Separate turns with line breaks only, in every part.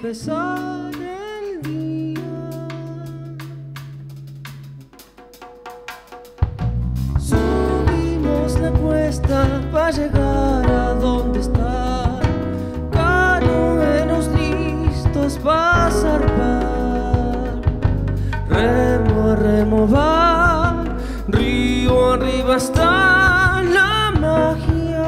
empezar el día. Subimos la cuesta para llegar a donde está, canoeros listos para zarpar. Remo a remo va, río arriba está la magia.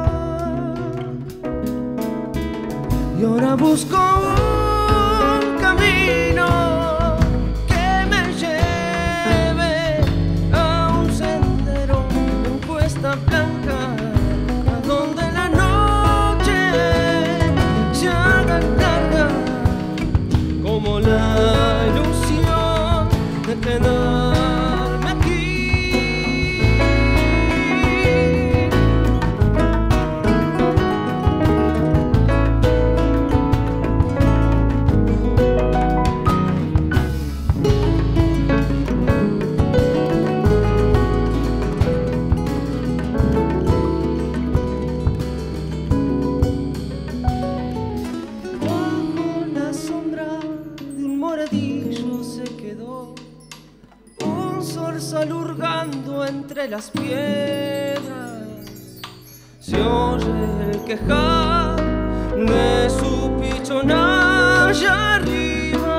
Y ahora busco un camino que me lleve a un sendero en Cuesta Blanca, a donde la noche se haga larga, como la ilusión de quedarme aquí. Bajo la sombra de un moradillo se quedó un zorzal hurgando entre las piedras. Se oye el quejar de su pichona allá arriba.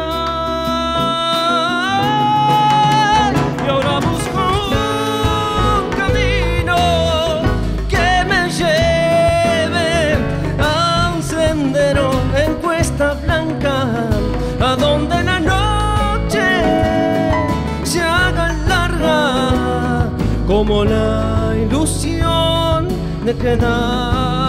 Y ahora busco un camino que me lleve a un sendero en Cuesta Blanca, a donde la noche se haga larga, como la ilusión de quedar